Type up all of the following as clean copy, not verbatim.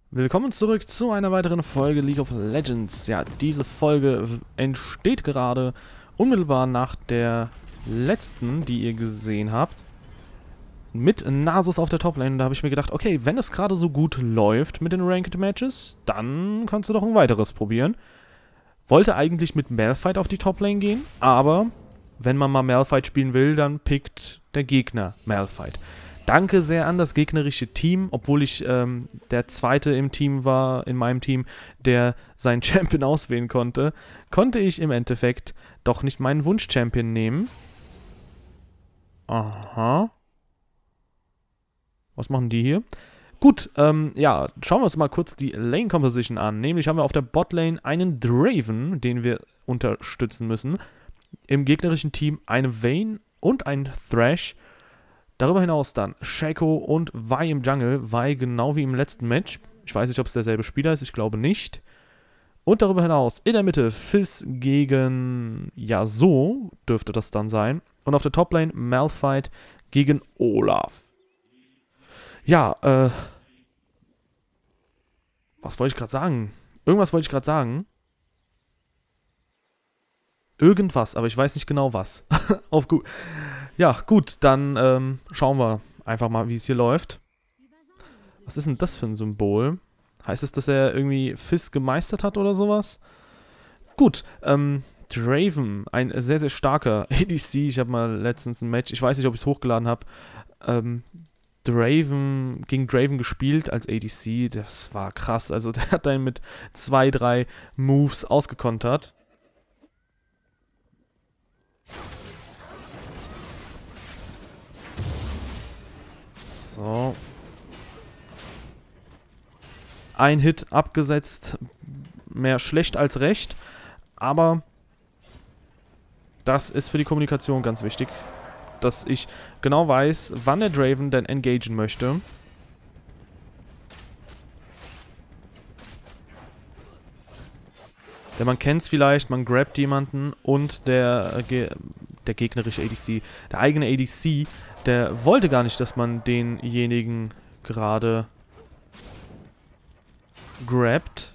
Willkommen zurück zu einer weiteren Folge League of Legends. Ja, diese Folge entsteht gerade unmittelbar nach der letzten, die ihr gesehen habt. Mit Nasus auf der Toplane. Da habe ich mir gedacht, okay, wenn es gerade so gut läuft mit den Ranked Matches, dann kannst du doch ein weiteres probieren. Wollte eigentlich mit Malphite auf die Toplane gehen, aber wenn man mal Malphite spielen will, dann pickt der Gegner Malphite. Danke sehr an das gegnerische Team, obwohl ich der Zweite im Team war, in meinem Team, der seinen Champion auswählen konnte, konnte ich im Endeffekt doch nicht meinen Wunsch-Champion nehmen. Aha. Was machen die hier? Gut, ja, schauen wir uns mal kurz die Lane-Composition an. Nämlich haben wir auf der Botlane einen Draven, den wir unterstützen müssen. Im gegnerischen Team eine Vayne und ein Thresh. Darüber hinaus dann Shaco und Vi im Jungle. Vi genau wie im letzten Match. Ich weiß nicht, ob es derselbe Spieler ist. Ich glaube nicht. Und darüber hinaus in der Mitte Fizz gegen Yasuo dürfte das dann sein. Und auf der Toplane Malphite gegen Olaf. Ja, was wollte ich gerade sagen? Irgendwas wollte ich gerade sagen. Irgendwas, aber ich weiß nicht genau was. Auf gut. Ja, gut, dann schauen wir einfach mal, wie es hier läuft. Was ist denn das für ein Symbol? Heißt es, dass er irgendwie Fizz gemeistert hat oder sowas? Gut, Draven, ein sehr, sehr starker ADC. Ich habe mal letztens ein Match, ich weiß nicht, ob ich es hochgeladen habe, gegen Draven gespielt als ADC. Das war krass. Also der hat einen mit 2, 3 Moves ausgekontert. So. Ein Hit abgesetzt. Mehr schlecht als recht. Aber das ist für die Kommunikation ganz wichtig. Dass ich genau weiß, wann der Draven denn engagen möchte. Denn man kennt es vielleicht, man grabt jemanden und der gegnerische ADC, der eigene ADC, der wollte gar nicht, dass man denjenigen gerade grabt.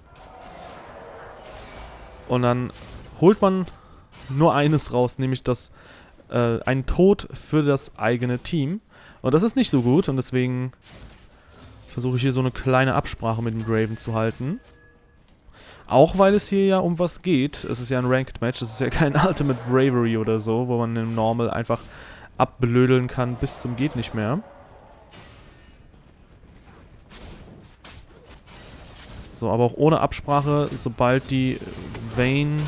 Und dann holt man nur eines raus, nämlich das einen Tod für das eigene Team. Und das ist nicht so gut und deswegen versuche ich hier so eine kleine Absprache mit dem Draven zu halten. Auch weil es hier ja um was geht. Es ist ja ein Ranked Match, es ist ja kein Ultimate Bravery oder so, wo man im Normal einfach abblödeln kann bis zum geht nicht mehr. So, aber auch ohne Absprache, sobald die Vayne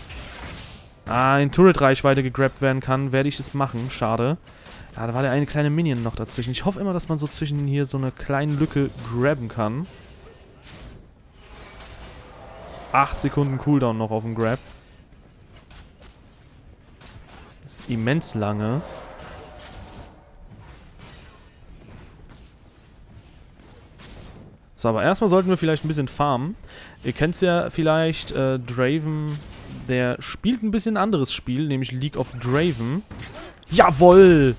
in Turret-Reichweite gegrabt werden kann, werde ich es machen. Schade. Ja, da war der eine kleine Minion noch dazwischen. Ich hoffe immer, dass man so zwischen hier so eine kleine Lücke grabben kann. 8 Sekunden Cooldown noch auf dem Grab. Das ist immens lange. So, aber erstmal sollten wir vielleicht ein bisschen farmen. Ihr kennt es ja vielleicht, Draven, der spielt ein bisschen anderes Spiel, nämlich League of Draven. Jawoll!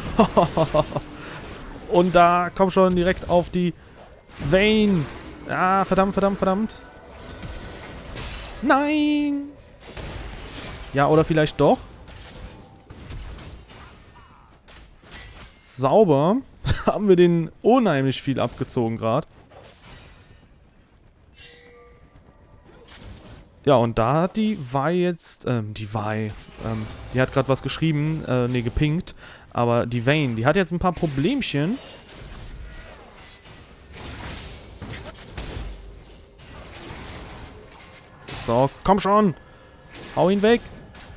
Und da kommt schon direkt auf die Vayne. Ah, verdammt, verdammt, verdammt. Nein! Ja, oder vielleicht doch. Sauber. Haben wir den unheimlich viel abgezogen gerade. Ja, und da hat die Vi jetzt, die hat gerade was geschrieben, ne, gepinkt. Aber die Vayne, die hat jetzt ein paar Problemchen. So, komm schon. Hau ihn weg.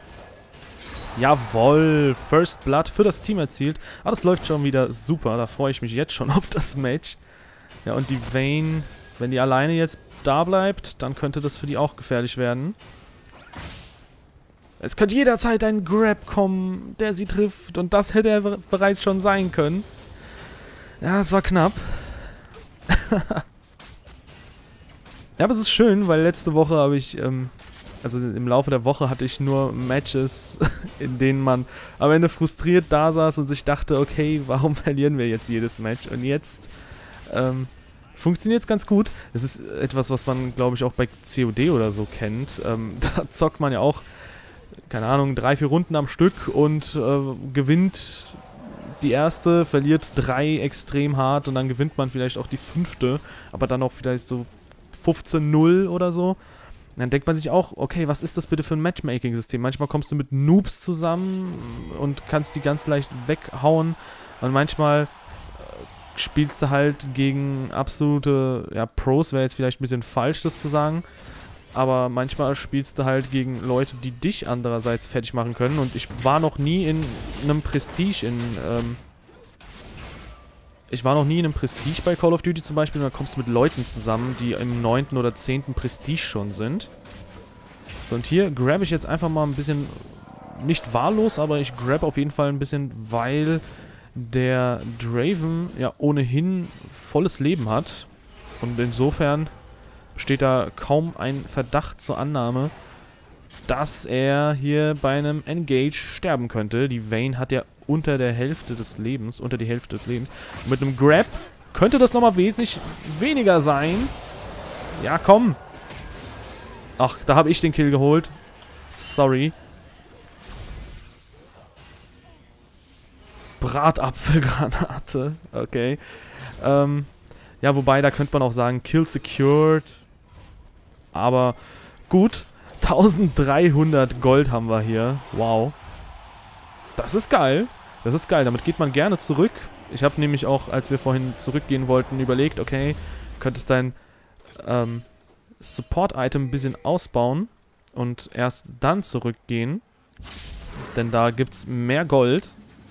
Jawohl, First Blood für das Team erzielt. Ah, das läuft schon wieder super. Da freue ich mich jetzt schon auf das Match. Ja, und die Vayne, wenn die alleine jetzt da bleibt, dann könnte das für die auch gefährlich werden. Es könnte jederzeit ein Grab kommen, der sie trifft. Und das hätte er bereits schon sein können. Ja, es war knapp. Ja, aber es ist schön, weil letzte Woche habe ich, also im Laufe der Woche hatte ich nur Matches, in denen man am Ende frustriert da saß und sich dachte, okay, warum verlieren wir jetzt jedes Match? Und jetzt funktioniert es ganz gut. Das ist etwas, was man, glaube ich, auch bei COD oder so kennt. Da zockt man ja auch, keine Ahnung, 3, 4 Runden am Stück und gewinnt die erste, verliert 3 extrem hart und dann gewinnt man vielleicht auch die 5. Aber dann auch vielleicht so 15-0 oder so. Und dann denkt man sich auch, okay, was ist das bitte für ein Matchmaking-System? Manchmal kommst du mit Noobs zusammen und kannst die ganz leicht weghauen. Und manchmal spielst du halt gegen absolute, ja, Pros, wäre jetzt vielleicht ein bisschen falsch, das zu sagen. Aber manchmal spielst du halt gegen Leute, die dich andererseits fertig machen können. Und ich war noch nie in einem Prestige ich war noch nie in einem Prestige bei Call of Duty zum Beispiel. Und da kommst du mit Leuten zusammen, die im 9. oder 10. Prestige schon sind. So, und hier grab ich jetzt einfach mal ein bisschen, nicht wahllos, aber ich grab auf jeden Fall ein bisschen, weil der Draven ja ohnehin volles Leben hat. Und insofern besteht da kaum ein Verdacht zur Annahme, dass er hier bei einem Engage sterben könnte. Die Vayne hat ja unter die Hälfte des Lebens. Und mit einem Grab könnte das nochmal wesentlich weniger sein. Ja, komm. Ach, da habe ich den Kill geholt. Sorry. Bratapfelgranate. Okay. Ja, wobei, da könnte man auch sagen, Kill secured. Aber gut. 1300 Gold haben wir hier. Wow. Das ist geil. Das ist geil. Damit geht man gerne zurück. Ich habe nämlich auch, als wir vorhin zurückgehen wollten, überlegt, okay, könntest dein Support-Item ein bisschen ausbauen und erst dann zurückgehen. Denn da gibt es mehr Gold.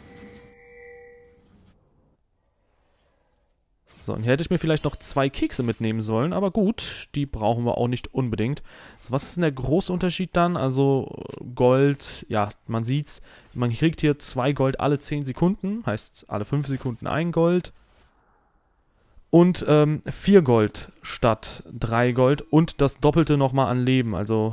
So, und hier hätte ich mir vielleicht noch 2 Kekse mitnehmen sollen, aber gut, die brauchen wir auch nicht unbedingt. So, was ist denn der große Unterschied dann? Also Gold, ja, man sieht's, man kriegt hier 2 Gold alle 10 Sekunden, heißt alle 5 Sekunden 1 Gold. Und 4 Gold statt 3 Gold und das Doppelte nochmal an Leben, also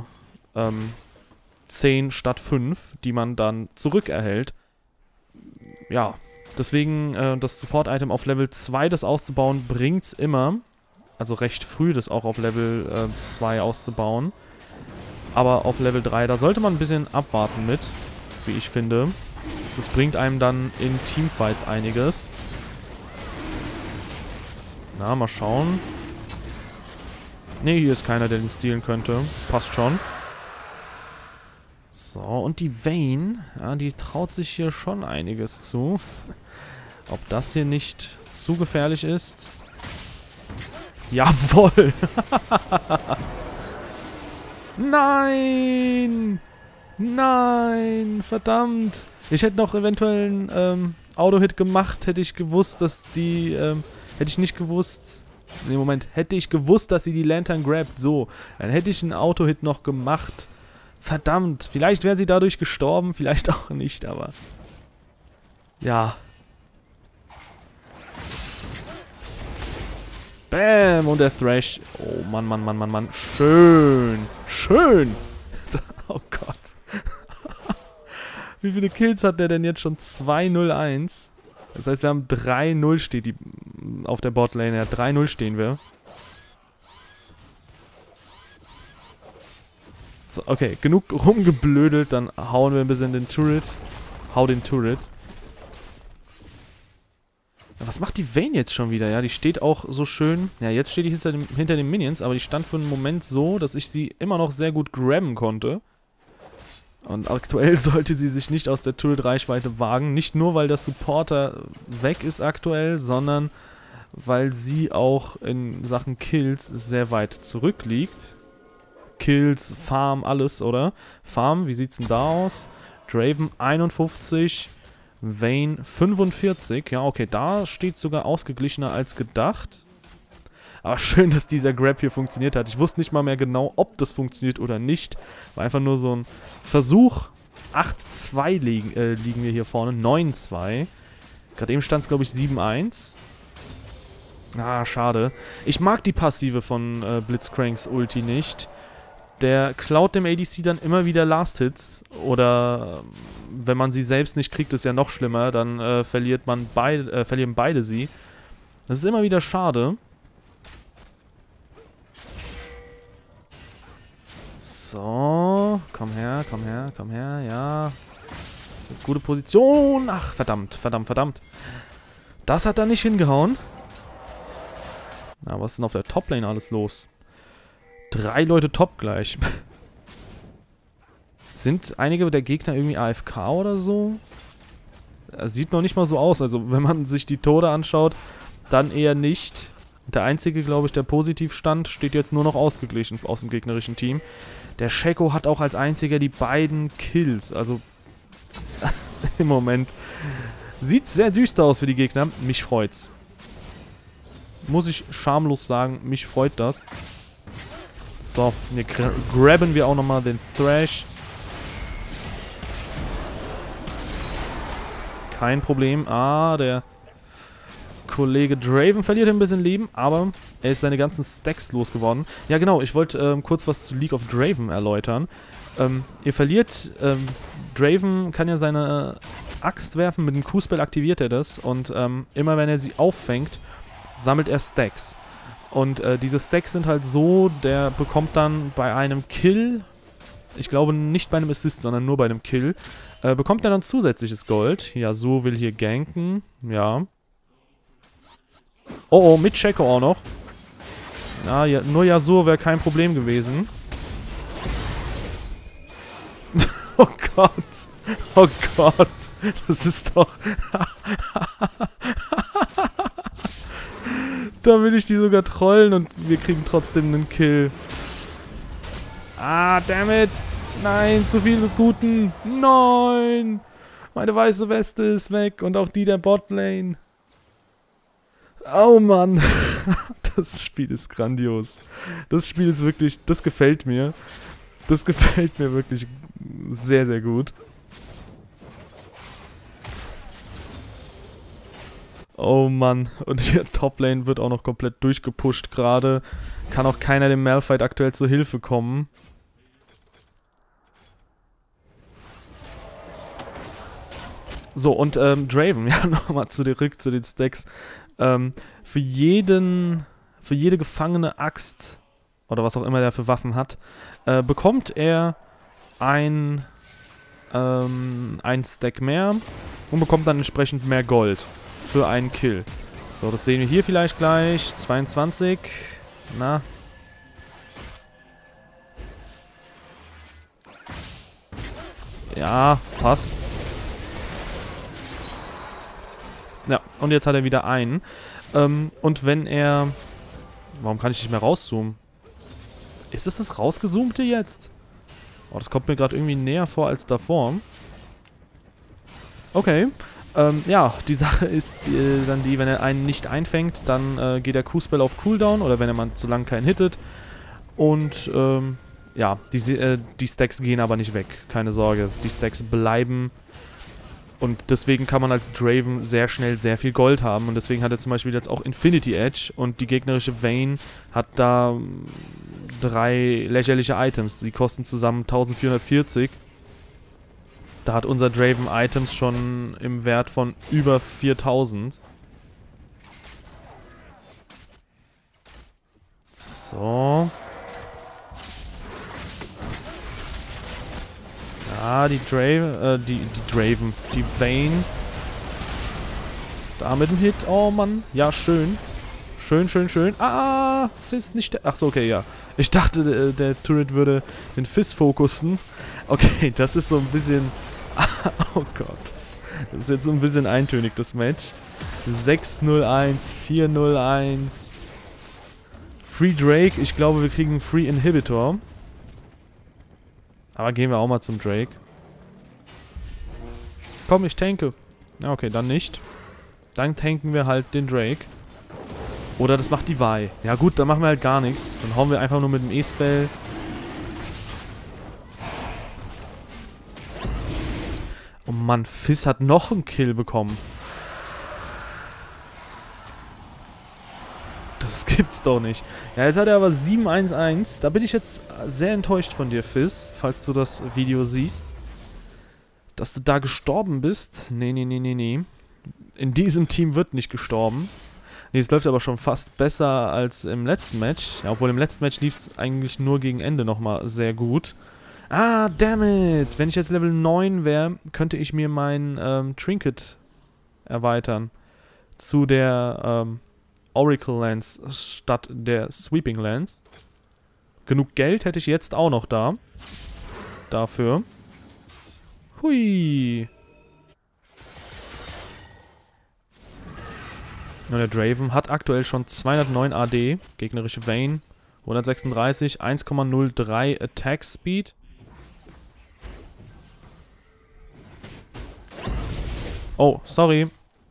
10 statt 5, die man dann zurückerhält. Ja. Deswegen das Support-Item auf Level 2, das auszubauen, bringt's immer. Also recht früh das auch auf Level 2 auszubauen. Aber auf Level 3, da sollte man ein bisschen abwarten mit, wie ich finde. Das bringt einem dann in Teamfights einiges. Na, mal schauen. Ne, hier ist keiner, der den stehlen könnte. Passt schon. So, und die Vayne, ja, die traut sich hier schon einiges zu. Ob das hier nicht zu gefährlich ist? Jawohl! Nein! Nein! Verdammt! Ich hätte noch eventuell einen Auto-Hit gemacht, hätte ich gewusst, dass die... hätte ich nicht gewusst... Ne, Moment. Hätte ich gewusst, dass sie die Lantern grabt. So. Dann hätte ich einen Auto-Hit noch gemacht. Verdammt. Vielleicht wäre sie dadurch gestorben, vielleicht auch nicht, aber... Ja. Bam! Und der Thrash. Oh, Mann, Mann, Mann, Mann, Mann. Schön. Schön. Oh Gott. Wie viele Kills hat der denn jetzt schon? 2-0-1. Das heißt, wir haben 3-0 steht die auf der Botlane. Ja, 3-0 stehen wir. So, okay, genug rumgeblödelt. Dann hauen wir ein bisschen den Turret. Hau den Turret. Ja, was macht die Vayne jetzt schon wieder? Ja, die steht auch so schön... Ja, jetzt steht die hinter den Minions, aber die stand für einen Moment so, dass ich sie immer noch sehr gut grabben konnte. Und aktuell sollte sie sich nicht aus der Turret-Reichweite wagen. Nicht nur, weil der Supporter weg ist aktuell, sondern weil sie auch in Sachen Kills sehr weit zurückliegt. Kills, Farm, alles, oder? Farm, wie sieht's denn da aus? Draven 51... Vayne 45. Ja, okay, da steht sogar ausgeglichener als gedacht. Aber schön, dass dieser Grab hier funktioniert hat. Ich wusste nicht mal mehr genau, ob das funktioniert oder nicht. War einfach nur so ein Versuch. 8-2 liegen wir hier vorne. 9-2. Gerade eben stand es, glaube ich, 7-1. Ah, schade. Ich mag die Passive von Blitzcranks Ulti nicht. Der klaut dem ADC dann immer wieder Last-Hits. Oder wenn man sie selbst nicht kriegt, ist ja noch schlimmer. Dann verlieren beide sie. Das ist immer wieder schade. So, komm her, komm her, komm her, ja. Gute Position. Ach, verdammt, verdammt, verdammt. Das hat er nicht hingehauen. Na, was ist denn auf der Top-Lane alles los? 3 Leute top gleich. Sind einige der Gegner irgendwie AFK oder so? Das sieht noch nicht mal so aus. Also, wenn man sich die Tode anschaut, dann eher nicht. Der einzige, glaube ich, der positiv stand, steht jetzt nur noch ausgeglichen aus dem gegnerischen Team. Der Shaco hat auch als einziger die beiden Kills. Also, im Moment sieht sehr düster aus für die Gegner. Mich freut's. Muss ich schamlos sagen, mich freut das. So, hier grabben wir auch nochmal den Thrash. Kein Problem. Ah, der Kollege Draven verliert ein bisschen Leben, aber er ist seine ganzen Stacks losgeworden. Ja genau, ich wollte kurz was zu League of Draven erläutern. Ihr verliert, Draven kann ja seine Axt werfen, mit dem Q-Spell aktiviert er das und immer wenn er sie auffängt, sammelt er Stacks. Und diese Stacks sind halt so, der bekommt dann bei einem Kill, ich glaube nicht bei einem Assist, sondern nur bei einem Kill, bekommt er dann zusätzliches Gold. Yasuo will hier ganken, ja. Oh, oh, mit Shaco auch noch. Ja, nur Yasuo wäre kein Problem gewesen. Oh Gott. Oh Gott. Das ist doch... Da will ich die sogar trollen und wir kriegen trotzdem einen Kill. Ah, dammit. Nein, zu viel des Guten. Nein. Meine weiße Weste ist weg und auch die der Botlane. Oh Mann. Das Spiel ist grandios. Das Spiel ist wirklich, das gefällt mir. Das gefällt mir wirklich sehr, sehr gut. Oh Mann. Und hier Toplane wird auch noch komplett durchgepusht gerade. Kann auch keiner dem Malphite aktuell zur Hilfe kommen. So, und Draven, ja, nochmal zurück zu den Stacks. Für jede gefangene Axt, oder was auch immer der für Waffen hat, bekommt er ein Stack mehr und bekommt dann entsprechend mehr Gold für einen Kill. So, das sehen wir hier vielleicht gleich. 22. Na. Ja, passt. Ja, und jetzt hat er wieder einen. Und wenn er... Warum kann ich nicht mehr rauszoomen? Ist das rausgezoomte jetzt? Oh, das kommt mir gerade irgendwie näher vor als davor. Okay. Ja, die Sache ist dann die, wenn er einen nicht einfängt, dann geht der Q-Spell auf Cooldown oder wenn er mal zu lang keinen hittet. Und ja, die Stacks gehen aber nicht weg. Keine Sorge, die Stacks bleiben. Und deswegen kann man als Draven sehr schnell sehr viel Gold haben. Und deswegen hat er zum Beispiel jetzt auch Infinity Edge. Und die gegnerische Vayne hat da 3 lächerliche Items. Die kosten zusammen 1440. Da hat unser Draven Items schon im Wert von über 4000. So. Ja, die Vayne. Da mit dem Hit. Oh Mann. Ja, schön. Schön, schön, schön. Ah, Fizz nicht der... Achso, okay, ja. Ich dachte, der Turret würde den Fizz fokussen. Okay, das ist so ein bisschen... Oh Gott. Das ist jetzt so ein bisschen eintönig, das Match. 6-0-1, 4-0-1. Free Drake. Ich glaube, wir kriegen einen Free Inhibitor. Aber gehen wir auch mal zum Drake. Komm, ich tanke. Ja, okay, dann nicht. Dann tanken wir halt den Drake. Oder das macht die Vi. Ja gut, dann machen wir halt gar nichts. Dann hauen wir einfach nur mit dem E-Spell. Oh Mann, Fizz hat noch einen Kill bekommen. Das gibt's doch nicht. Ja, jetzt hat er aber 7-1-1. Da bin ich jetzt sehr enttäuscht von dir, Fizz, falls du das Video siehst. Dass du da gestorben bist. Nee, nee, nee, nee, nee. In diesem Team wird nicht gestorben. Nee, es läuft aber schon fast besser als im letzten Match. Ja, obwohl im letzten Match lief es eigentlich nur gegen Ende nochmal sehr gut. Ah, dammit! Wenn ich jetzt Level 9 wäre, könnte ich mir mein Trinket erweitern. Zu der Oracle Lance statt der Sweeping Lance. Genug Geld hätte ich jetzt auch noch da. Dafür. Hui! Und der Draven hat aktuell schon 209 AD. Gegnerische Vayne 136, 1,03 Attack Speed. Oh, sorry.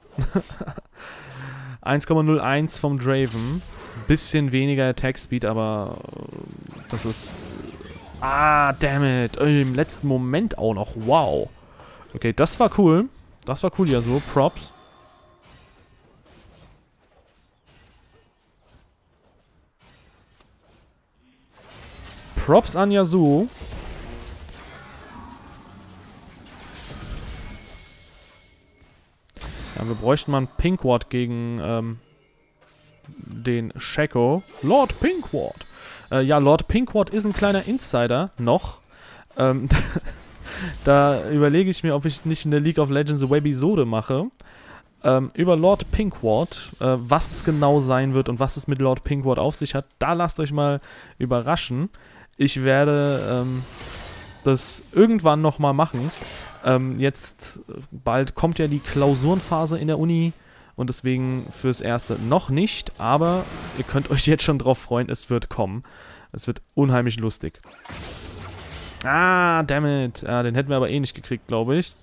1,01 vom Draven. Ein bisschen weniger Attack Speed, aber das ist... Ah, dammit. Im letzten Moment auch noch. Wow. Okay, das war cool. Das war cool, ja so. Props. Props an Yasuo. Ja, wir bräuchten mal einen Pinkward gegen den Shaco. Lord Pinkward. Ja, Lord Pinkward ist ein kleiner Insider noch. Da überlege ich mir, ob ich nicht in der League of Legends eine Webisode mache. Über Lord Pinkward, was es genau sein wird und was es mit Lord Pinkward auf sich hat, da lasst euch mal überraschen. Ich werde das irgendwann nochmal machen. Jetzt bald kommt ja die Klausurenphase in der Uni und deswegen fürs Erste noch nicht, aber ihr könnt euch jetzt schon drauf freuen, es wird kommen. Es wird unheimlich lustig. Ah, dammit. Ja, den hätten wir aber eh nicht gekriegt, glaube ich.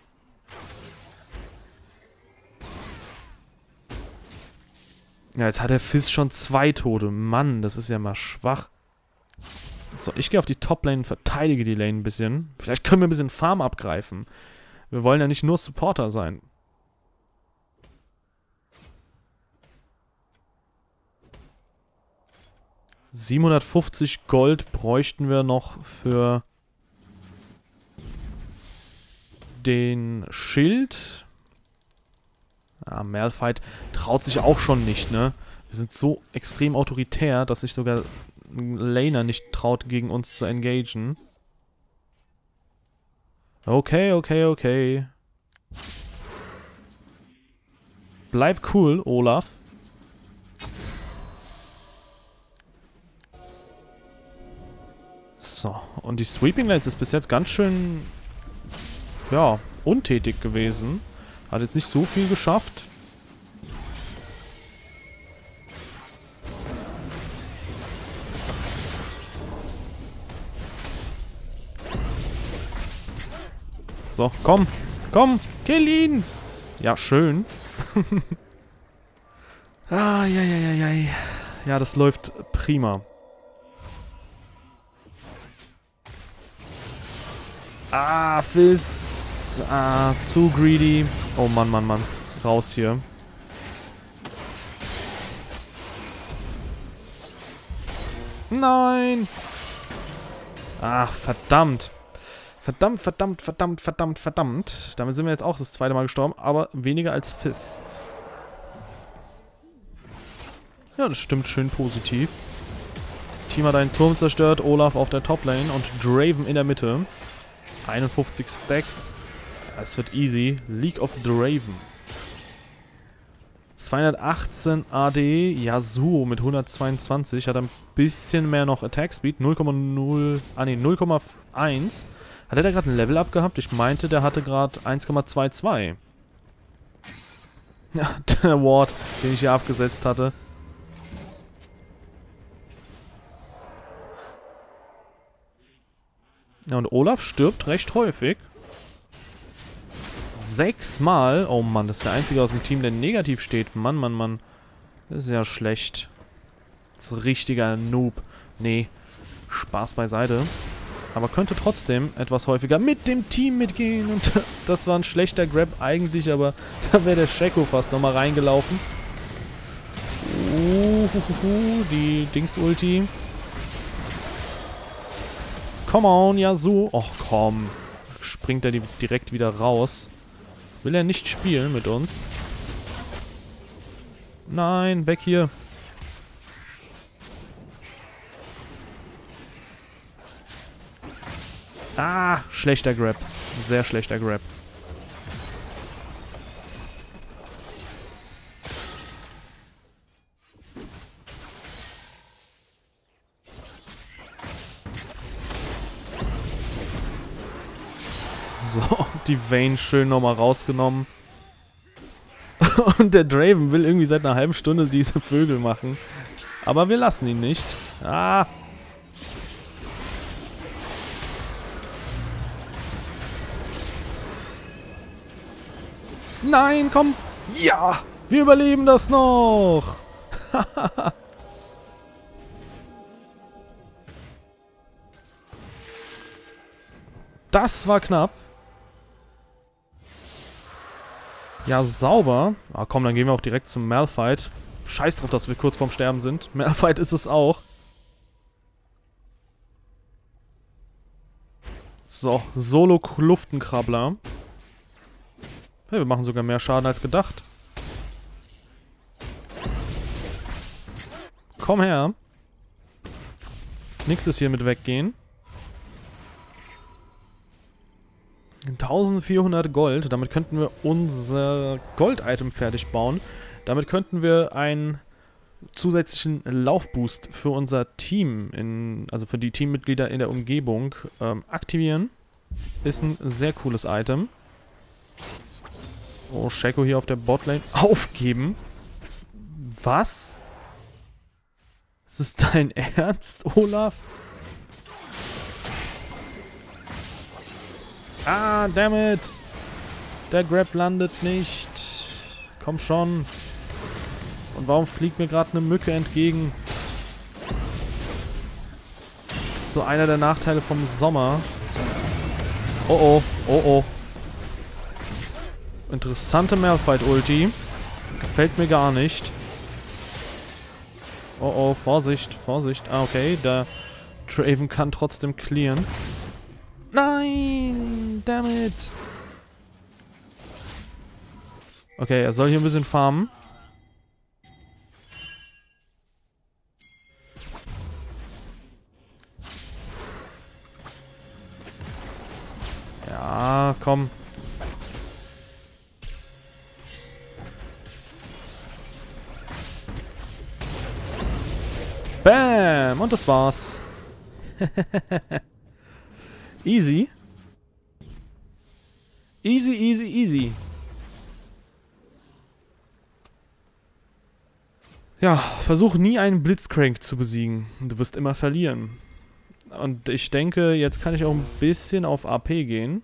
Ja, jetzt hat der Fizz schon 2 Tote. Mann, das ist ja mal schwach. So, ich gehe auf die Top-Lane und verteidige die Lane ein bisschen. Vielleicht können wir ein bisschen Farm abgreifen. Wir wollen ja nicht nur Supporter sein. $750 Gold bräuchten wir noch für den Schild. Ja, Malphite traut sich auch schon nicht, ne? Wir sind so extrem autoritär, dass sich sogar ein Laner nicht traut, gegen uns zu engagen. Okay, okay, okay. Bleib cool, Olaf. So, und die Sweeping Lance ist bis jetzt ganz schön, ja, untätig gewesen. Hat jetzt nicht so viel geschafft. So, komm, komm, kill ihn! Ja, schön. Ah, ja, ja, ja, ja. Ja, das läuft prima. Ah, Fizz. Ah, zu greedy. Oh Mann, Mann, Mann. Raus hier. Nein! Ach, verdammt. Verdammt, verdammt, verdammt, verdammt, verdammt. Damit sind wir jetzt auch das zweite Mal gestorben, aber weniger als Fizz. Ja, das stimmt schön positiv. Team hat einen Turm zerstört, Olaf auf der Toplane und Draven in der Mitte. 51 Stacks. Es wird easy. League of Draven. 218 AD. Yasuo mit 122. Hat ein bisschen mehr noch Attack Speed. 0,0. Ah ne, 0,1. Hat er da gerade ein Level Up gehabt? Ich meinte, der hatte gerade 1,22. Ja, der Ward, den ich hier abgesetzt hatte. Ja, und Olaf stirbt recht häufig. 6 Mal. Oh Mann, das ist der einzige aus dem Team, der negativ steht. Mann, Mann, Mann. Das ist ja schlecht. Das ist ein richtiger Noob. Nee, Spaß beiseite. Aber könnte trotzdem etwas häufiger mit dem Team mitgehen. Und das war ein schlechter Grab eigentlich, aber da wäre der Shaco fast nochmal reingelaufen. Die Dings-Ulti. Come on, Yasuo. Och, komm. Springt er direkt wieder raus. Will er nicht spielen mit uns? Nein, weg hier. Ah, schlechter Grab. Sehr schlechter Grab. So, die Vayne schön nochmal rausgenommen. Und der Draven will irgendwie seit einer halben Stunde diese Vögel machen. Aber wir lassen ihn nicht. Ah. Nein, komm. Ja, wir überleben das noch. Das war knapp. Ja, sauber. Ah, komm, dann gehen wir auch direkt zum Malphite. Scheiß drauf, dass wir kurz vorm Sterben sind. Malphite ist es auch. So, Solo-Kluftenkrabbler. Hey, wir machen sogar mehr Schaden als gedacht. Komm her. Nix ist hier mit weggehen. 1400 Gold. Damit könnten wir unser Gold-Item fertig bauen. Damit könnten wir einen zusätzlichen Laufboost für unser Team, also für die Teammitglieder in der Umgebung, aktivieren. Ist ein sehr cooles Item. Oh, Shaco hier auf der Botlane. Aufgeben? Was? Ist es dein Ernst, Olaf? Ah, dammit! Der Grab landet nicht. Komm schon. Und warum fliegt mir gerade eine Mücke entgegen? Das ist so einer der Nachteile vom Sommer. Oh oh, oh oh. Interessante Malphite-Ulti. Gefällt mir gar nicht. Oh oh, Vorsicht, Vorsicht. Ah, okay, der Draven kann trotzdem clearen. Nein! Dammit! Okay, er soll hier ein bisschen farmen. Ja, komm. Bam! Und das war's. Easy. Easy, easy, easy. Ja, versuch nie einen Blitzcrank zu besiegen. Du wirst immer verlieren. Und ich denke, jetzt kann ich auch ein bisschen auf AP gehen.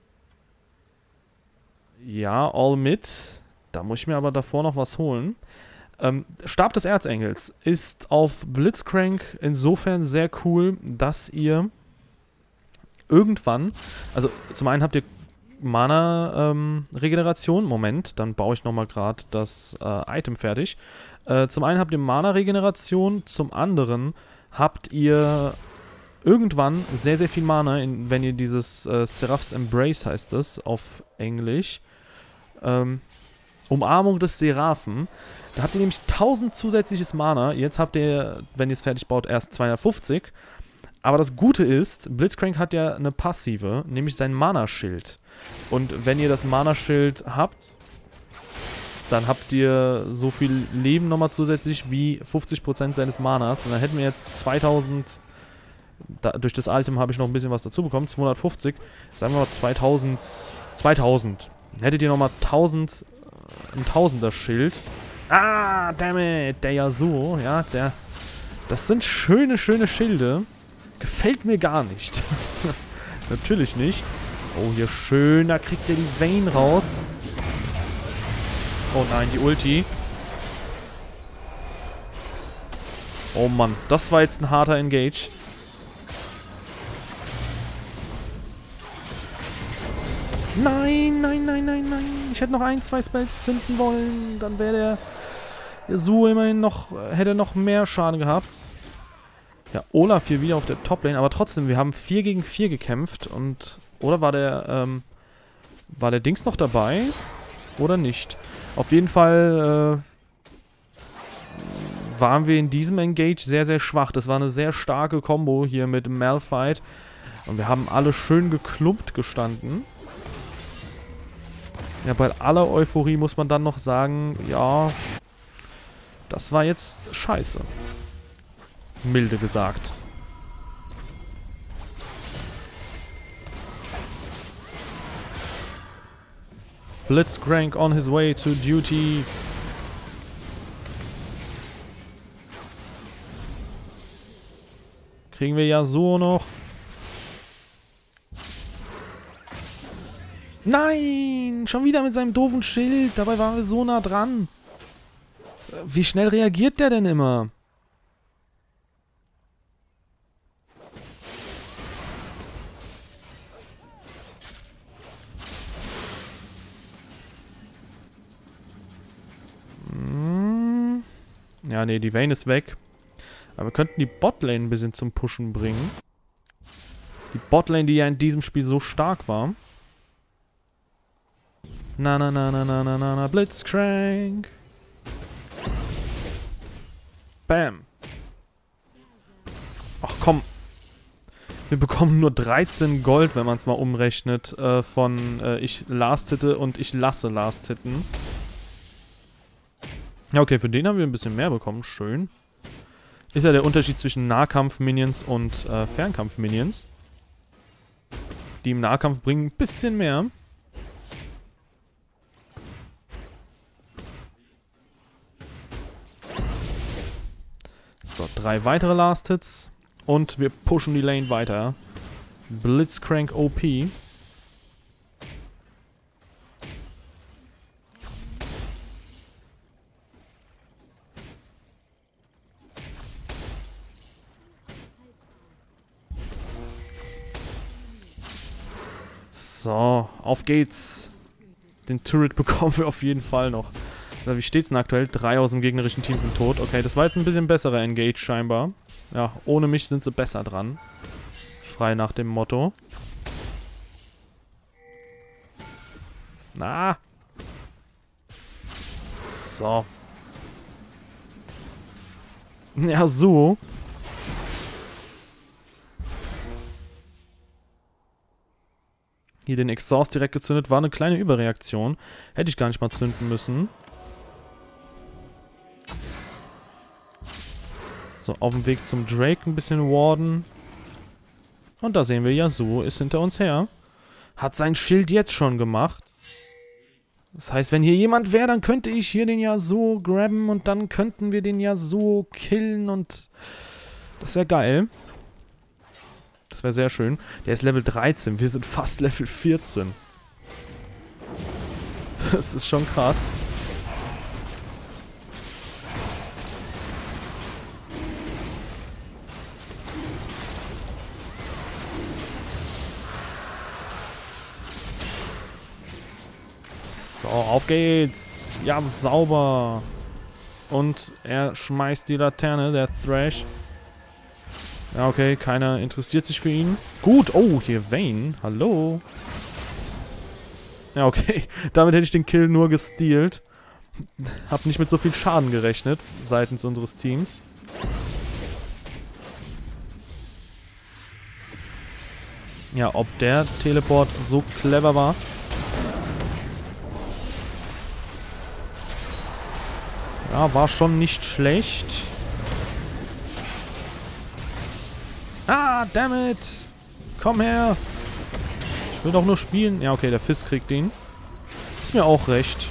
Ja, all mit. Da muss ich mir aber davor noch was holen. Stab des Erzengels ist auf Blitzcrank insofern sehr cool, dass ihr irgendwann, also zum einen habt ihr Mana-Regeneration. Moment, dann baue ich nochmal gerade das Item fertig. Zum einen habt ihr Mana-Regeneration, zum anderen habt ihr irgendwann sehr, sehr viel Mana, wenn ihr dieses Seraph's Embrace heißt es auf Englisch. Umarmung des Seraphen. Da habt ihr nämlich 1000 zusätzliches Mana. Jetzt habt ihr, wenn ihr es fertig baut, erst 250. Aber das Gute ist, Blitzcrank hat ja eine Passive, nämlich sein Mana-Schild. Und wenn ihr das Mana-Schild habt, dann habt ihr so viel Leben nochmal zusätzlich wie 50% seines Manas. Und dann hätten wir jetzt 2000, durch das Item habe ich noch ein bisschen was dazu bekommen, 250, sagen wir mal 2000. Dann hättet ihr nochmal 1000, ein 1000er Schild. Ah, dammit, der Yasuo, ja, das sind schöne, schöne Schilde. Gefällt mir gar nicht. Natürlich nicht. Oh, hier schön, da kriegt ihr die Vayne raus. Oh nein, die Ulti. Oh Mann, das war jetzt ein harter Engage. Nein, nein, nein, nein, nein. Ich hätte noch ein, zwei Spells zünden wollen. Dann wäre der Yasuo immerhin noch, hätte noch mehr Schaden gehabt. Ja, Olaf hier wieder auf der Toplane, aber trotzdem, wir haben 4 gegen 4 gekämpft und... Oder war der Dings noch dabei? Oder nicht? Auf jeden Fall, waren wir in diesem Engage sehr, sehr schwach. Das war eine sehr starke Combo hier mit Malphite. Und wir haben alle schön geklumpt gestanden. Ja, bei aller Euphorie muss man dann noch sagen, ja, das war jetzt scheiße. Milde gesagt. Blitzcrank on his way to duty. Kriegen wir Yasuo noch? Nein! Schon wieder mit seinem doofen Schild. Dabei waren wir so nah dran. Wie schnell reagiert der denn immer? Ja, nee, die Vayne ist weg. Aber wir könnten die Botlane ein bisschen zum Pushen bringen. Die Botlane, die ja in diesem Spiel so stark war. Na, na, na, na, na, na, na, na, Blitzcrank. Bam. Ach komm. Wir bekommen nur 13 Gold, wenn man es mal umrechnet, ich last-hitte und ich lasse last-hitten. Ja, okay, für den haben wir ein bisschen mehr bekommen. Schön. Ist ja der Unterschied zwischen Nahkampf-Minions und Fernkampf-Minions. Die im Nahkampf bringen ein bisschen mehr. So, 3 weitere Last-Hits. Und wir pushen die Lane weiter. Blitzcrank OP. So, auf geht's. Den Turret bekommen wir auf jeden Fall noch. Also, wie steht's denn aktuell? 3 aus dem gegnerischen Team sind tot. Okay, das war jetzt ein bisschen besserer Engage scheinbar. Ja, ohne mich sind sie besser dran. Frei nach dem Motto. Na. So. Ja, so. Hier den Exhaust direkt gezündet. War eine kleine Überreaktion. Hätte ich gar nicht mal zünden müssen. So, auf dem Weg zum Drake ein bisschen warden. Und da sehen wir, Yasuo ist hinter uns her. Hat sein Schild jetzt schon gemacht. Das heißt, wenn hier jemand wäre, dann könnte ich hier den Yasuo grabben und dann könnten wir den Yasuo killen und das wäre geil. Das wäre sehr schön. Der ist Level 13, wir sind fast Level 14. Das ist schon krass. So, auf geht's. Ja, sauber. Und er schmeißt die Laterne, der Thrash. Ja, okay, keiner interessiert sich für ihn. Gut, oh, hier Vayne. Hallo. Ja, okay. Damit hätte ich den Kill nur gestealt. Hab nicht mit so viel Schaden gerechnet, seitens unseres Teams. Ja, ob der Teleport so clever war. Ja, war schon nicht schlecht. Ah, dammit. Komm her. Ich will doch nur spielen. Ja, okay, der Fizz kriegt ihn. Ist mir auch recht.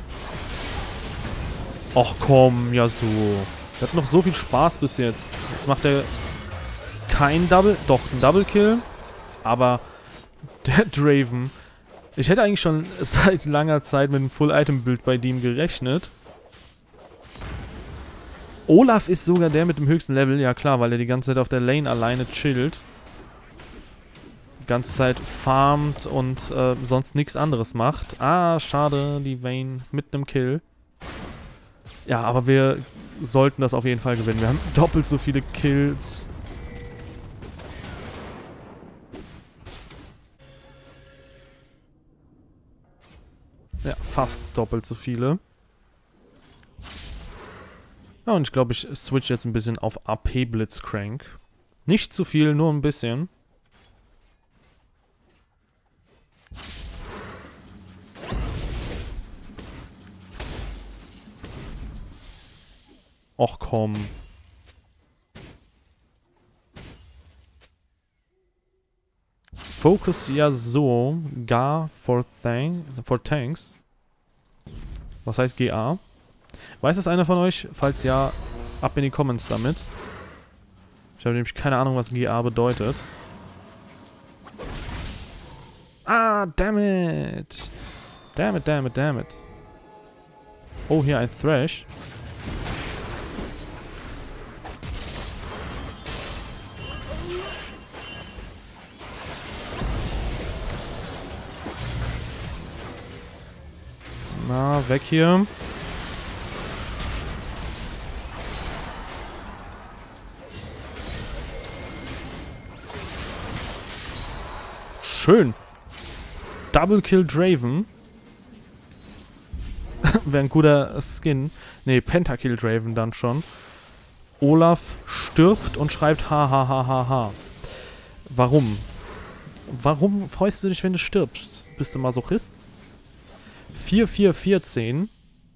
Och komm, Yasuo. Der hat noch so viel Spaß bis jetzt. Jetzt macht er kein Double... Doch, ein Double Kill. Aber der Draven... Ich hätte eigentlich schon seit langer Zeit mit einem Full-Item-Bild bei dem gerechnet. Olaf ist sogar der mit dem höchsten Level. Ja klar, weil er die ganze Zeit auf der Lane alleine chillt. Die ganze Zeit farmt und sonst nichts anderes macht. Ah, schade, die Vayne mit einem Kill. Ja, aber wir sollten das auf jeden Fall gewinnen. Wir haben doppelt so viele Kills. Ja, fast doppelt so viele. Ja, und ich glaube, ich switch jetzt ein bisschen auf AP Blitzcrank. Nicht zu viel, nur ein bisschen. Och komm. Focus ja so. Gar for Tanks. Was heißt GA? Weiß das einer von euch? Falls ja, ab in die Comments damit. Ich habe nämlich keine Ahnung, was GA bedeutet. Ah, damn it. Damn it, damn it, damn it. Oh, hier ein Thrash. Na, weg hier. Schön. Double Kill Draven. Wäre ein guter Skin. Ne, Pentakill Draven dann schon. Olaf stirbt und schreibt ha. Warum? Warum freust du dich, wenn du stirbst? Bist du Masochist? 4-4-14.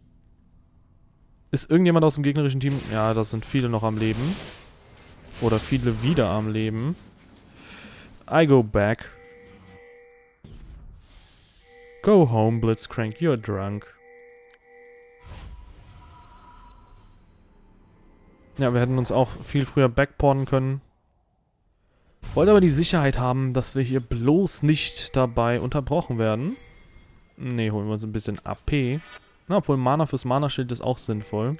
Ist irgendjemand aus dem gegnerischen Team? Ja, das sind viele noch am Leben. Oder viele wieder am Leben. I go back. Go home, Blitzcrank, you're drunk. Ja, wir hätten uns auch viel früher backporten können. Wollte aber die Sicherheit haben, dass wir hier bloß nicht dabei unterbrochen werden. Ne, holen wir uns ein bisschen AP. Na, obwohl Mana fürs Mana-Schild ist auch sinnvoll.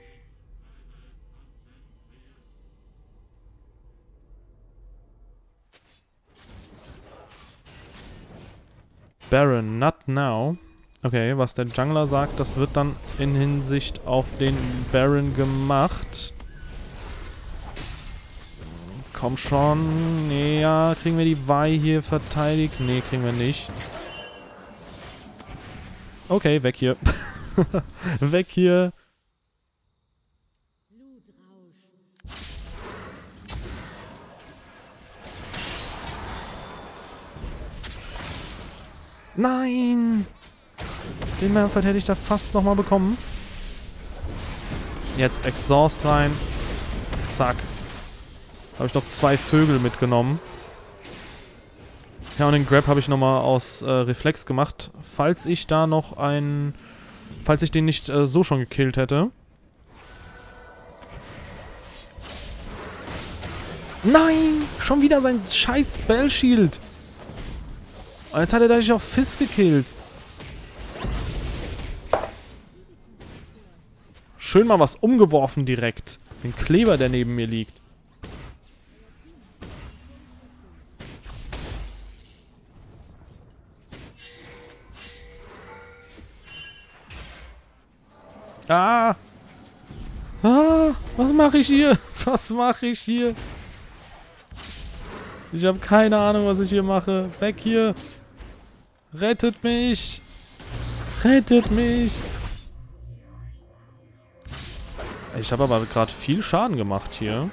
Baron, not now. Okay, was der Jungler sagt, das wird dann in Hinsicht auf den Baron gemacht. Komm schon. Nee, ja, kriegen wir die Vi hier verteidigt? Nee, kriegen wir nicht. Okay, weg hier. Weg hier. Nein! Den Malphite hätte ich da fast nochmal bekommen. Jetzt Exhaust rein. Zack. Habe ich noch 2 Vögel mitgenommen. Ja, und den Grab habe ich nochmal aus Reflex gemacht. Falls ich da noch einen... Falls ich den nicht so schon gekillt hätte. Nein! Schon wieder sein scheiß Spell Shield. Und jetzt hat er dadurch auch Fizz gekillt. Schön mal was umgeworfen direkt. Den Kleber, der neben mir liegt. Ah! Ah! Was mache ich hier? Was mache ich hier? Ich habe keine Ahnung, was ich hier mache. Weg hier! Rettet mich! Rettet mich! Ich habe aber gerade viel Schaden gemacht hier.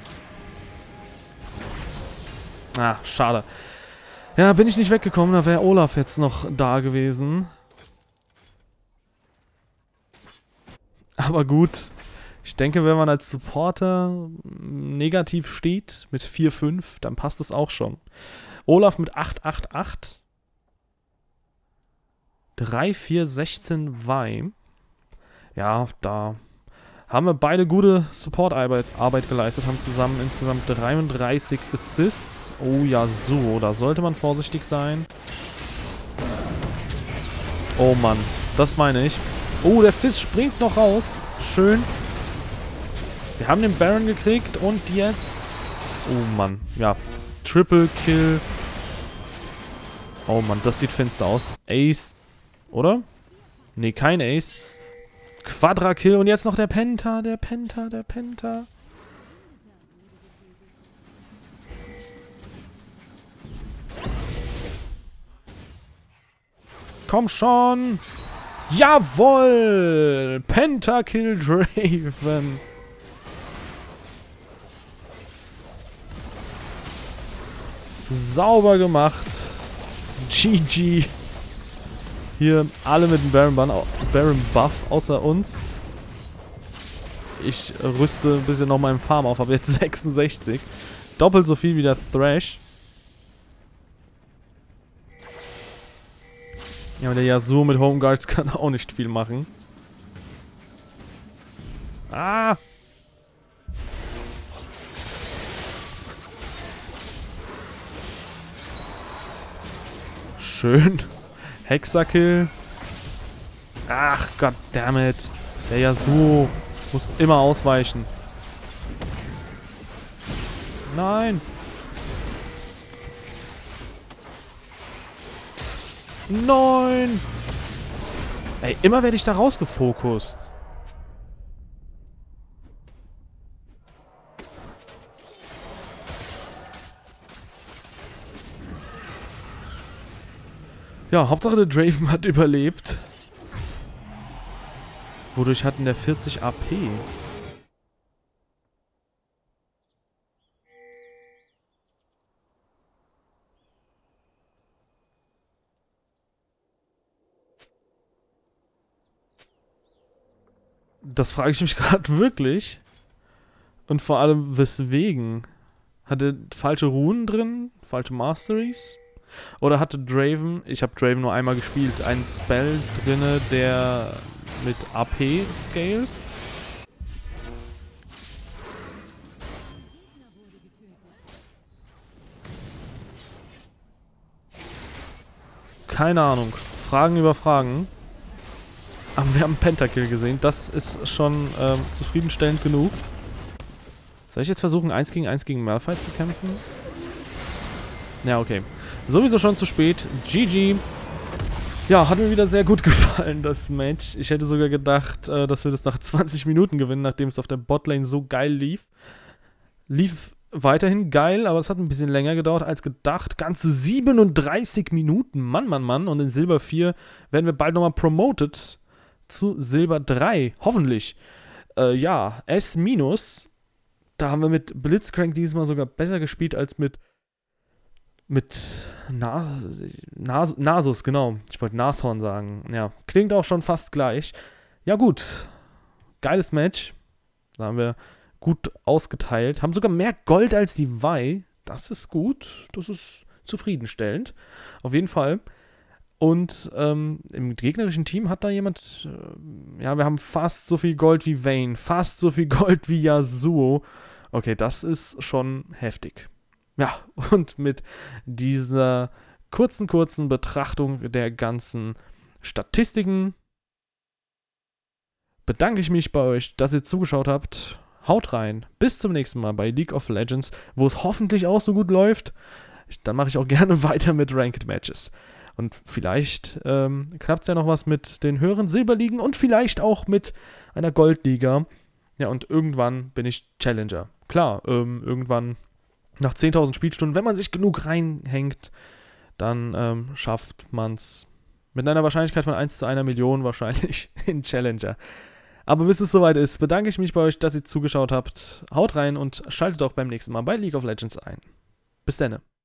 Ah, schade. Ja, bin ich nicht weggekommen, da wäre Olaf jetzt noch da gewesen. Aber gut. Ich denke, wenn man als Supporter negativ steht mit 4-5, dann passt es auch schon. Olaf mit 8-8-8. 3-4-16 Vi. Ja, da haben wir beide gute Support-Arbeit geleistet, haben zusammen insgesamt 33 Assists. Oh ja, so, da sollte man vorsichtig sein. Oh Mann, das meine ich. Oh, der Fizz springt noch raus. Schön. Wir haben den Baron gekriegt und jetzt... Oh Mann, ja, Triple Kill. Oh Mann, das sieht finster aus. Ace, oder? Nee, kein Ace. Quadra-Kill und jetzt noch der Penta, der Penta. Komm schon! Jawohl! Pentakill Draven. Sauber gemacht. GG. Hier alle mit dem Baron Buff außer uns. Ich rüste ein bisschen noch meinen Farm auf, habe jetzt 66. Doppelt so viel wie der Thrash. Ja, aber der Yasuo mit Home Guards kann auch nicht viel machen. Ah! Schön. Hexakill. Ach, goddammit. Der Yasuo muss immer ausweichen. Nein. Nein. Ey, immer werde ich da rausgefokust. Ja, Hauptsache der Draven hat überlebt. Wodurch hatten der 40 AP? Das frage ich mich gerade wirklich. Und vor allem, weswegen? Hatte falsche Runen drin? Falsche Masteries? Oder hatte Draven, ich habe Draven nur einmal gespielt, einen Spell drinne, der mit AP scaled? Keine Ahnung. Fragen über Fragen. Aber wir haben einen Pentakill gesehen. Das ist schon zufriedenstellend genug. Soll ich jetzt versuchen, 1 gegen 1 gegen Malphite zu kämpfen? Ja, okay. Sowieso schon zu spät. GG. Ja, hat mir wieder sehr gut gefallen, das Match. Ich hätte sogar gedacht, dass wir das nach 20 Minuten gewinnen, nachdem es auf der Botlane so geil lief. Lief weiterhin geil, aber es hat ein bisschen länger gedauert als gedacht. Ganze 37 Minuten. Mann, Mann, Mann. Und in Silber 4 werden wir bald nochmal promoted zu Silber 3. Hoffentlich. Ja, S-. Da haben wir mit Blitzcrank diesmal sogar besser gespielt als mit Nasus, genau. Ich wollte Nashorn sagen. Ja, klingt auch schon fast gleich. Ja gut, geiles Match. Da haben wir gut ausgeteilt. Haben sogar mehr Gold als die Vi. Das ist gut. Das ist zufriedenstellend. Auf jeden Fall. Und im gegnerischen Team hat da jemand... ja, wir haben fast so viel Gold wie Vayne. Fast so viel Gold wie Yasuo. Okay, das ist schon heftig. Ja, und mit dieser kurzen Betrachtung der ganzen Statistiken bedanke ich mich bei euch, dass ihr zugeschaut habt. Haut rein. Bis zum nächsten Mal bei League of Legends, wo es hoffentlich auch so gut läuft. Dann mache ich auch gerne weiter mit Ranked Matches. Und vielleicht klappt es ja noch was mit den höheren Silberligen und vielleicht auch mit einer Goldliga. Ja, und irgendwann bin ich Challenger. Klar, irgendwann nach 10.000 Spielstunden, wenn man sich genug reinhängt, dann schafft man es mit einer Wahrscheinlichkeit von 1 zu 1 Million wahrscheinlich in Challenger. Aber bis es soweit ist, bedanke ich mich bei euch, dass ihr zugeschaut habt. Haut rein und schaltet auch beim nächsten Mal bei League of Legends ein. Bis dann.